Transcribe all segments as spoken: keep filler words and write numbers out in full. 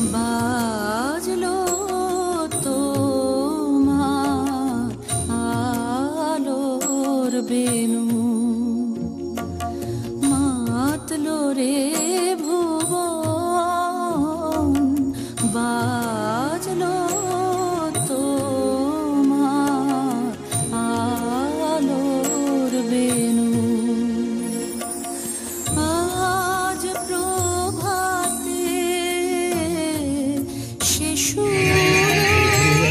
বাজলো তোমার আলোর বেনু, মাতলো রে ভুবন, বাজলো তোমার আলোর বেনু। আজ প্রভাতে সে সুর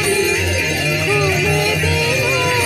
খুলে দিল,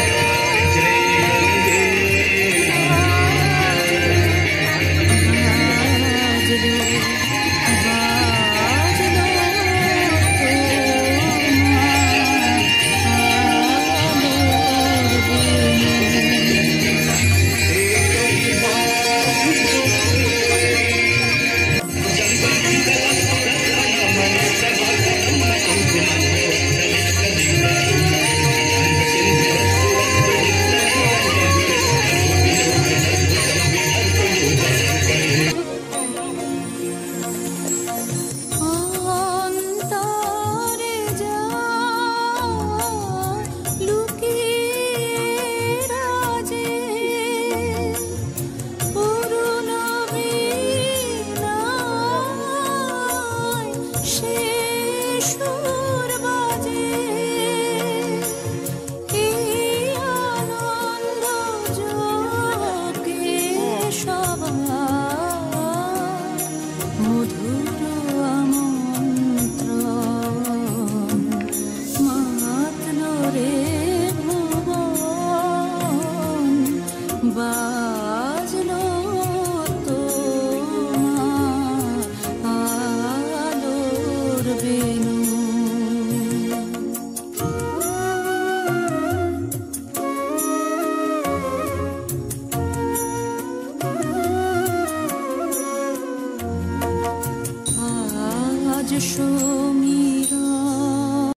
মধুর আমন্ত্রণ মাতলো রে ভুবন, বাজলো তোমার আলোর বেনু।